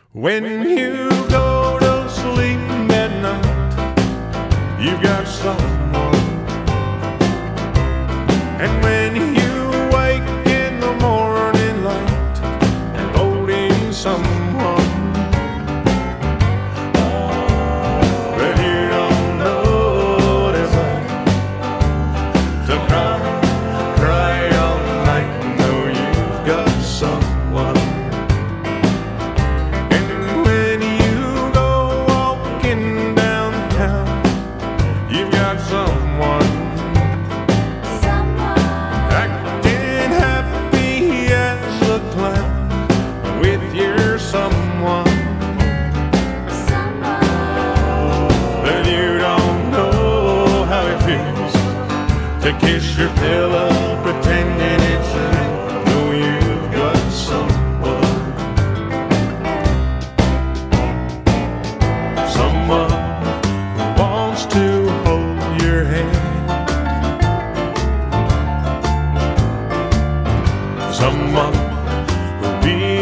When you go to sleep at night, you've got someone. And when you wake in the morning light, you're holding someone that you don't know it's like to cry all night and know you've got someone. And when you go walking downtown, you've got someone acting happy as a clown with your someone that you don't know how it feels to kiss your pillow pretending it's real. Know you've got someone, someone who wants to hold your hand, someone who'll be